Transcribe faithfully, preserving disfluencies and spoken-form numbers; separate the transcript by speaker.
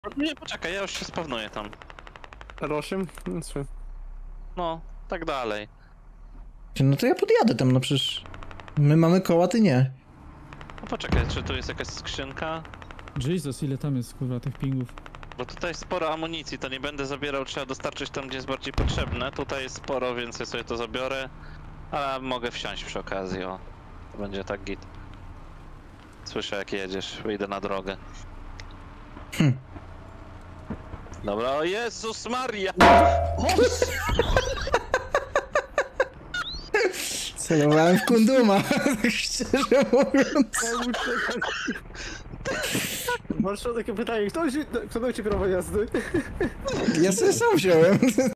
Speaker 1: Nie, poczekaj, ja już się spawnuję tam.
Speaker 2: R osiem? No, trzy.
Speaker 1: No, tak dalej.
Speaker 3: No to ja podjadę tam, no przecież... My mamy koła, ty nie.
Speaker 1: No poczekaj, czy tu jest jakaś skrzynka?
Speaker 4: Jesus, ile tam jest kurwa tych pingów.
Speaker 1: Bo tutaj sporo amunicji, to nie będę zabierał, trzeba dostarczyć tam, gdzie jest bardziej potrzebne. Tutaj jest sporo, więc ja sobie to zabiorę. Ale mogę wsiąść przy okazji, o. To będzie tak git. Słyszę jak jedziesz, wyjdę na drogę.
Speaker 3: Hm.
Speaker 1: Dobra, o Jezus Maria!
Speaker 3: Celowałem w kunduma, tak szczerze mówiąc.
Speaker 2: Masz takie pytanie, kto, kto dał ci prawo jazdy?
Speaker 3: Ja sobie sam wziąłem.